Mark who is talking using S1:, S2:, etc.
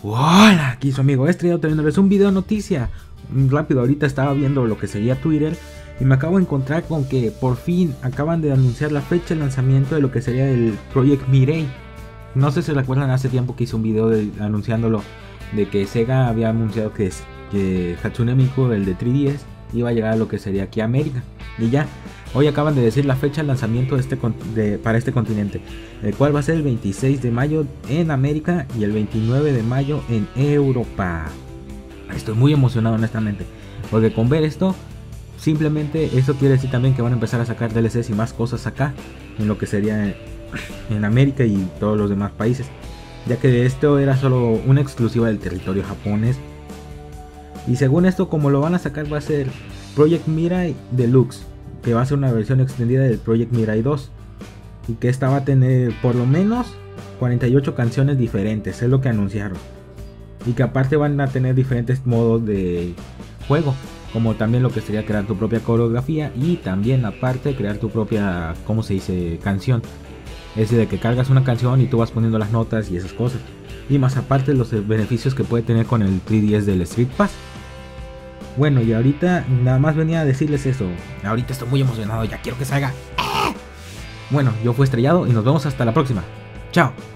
S1: Hola, aquí su amigo Estrellado trayéndoles un video noticia. Rápido, ahorita estaba viendo lo que sería Twitter y me acabo de encontrar con que por fin acaban de anunciar la fecha de lanzamiento de lo que sería el Project Mirai. No sé si recuerdan, hace tiempo que hice un video anunciándolo, de que Sega había anunciado que Hatsune Miku, el de 3DS, iba a llegar a lo que sería aquí a América. Y ya, hoy acaban de decir la fecha de lanzamiento para este continente, el cual va a ser el 26 de mayo en América y el 29 de mayo en Europa. Estoy muy emocionado honestamente, porque con ver esto, simplemente eso quiere decir también que van a empezar a sacar DLCs y más cosas acá, en lo que sería en América y todos los demás países, ya que esto era solo una exclusiva del territorio japonés. Y según esto, como lo van a sacar, va a ser Project Mirai Deluxe, que va a ser una versión extendida del Project Mirai 2, y que esta va a tener por lo menos 48 canciones diferentes, es lo que anunciaron, y que aparte van a tener diferentes modos de juego, como también lo que sería crear tu propia coreografía y también aparte crear tu propia, ¿cómo se dice?, canción. Es de que cargas una canción y tú vas poniendo las notas y esas cosas, y más aparte los beneficios que puede tener con el 3DS del Street Pass. Bueno, y ahorita nada más venía a decirles eso. Ahorita estoy muy emocionado, ya quiero que salga. Bueno, yo fui Estrellado y nos vemos hasta la próxima. Chao.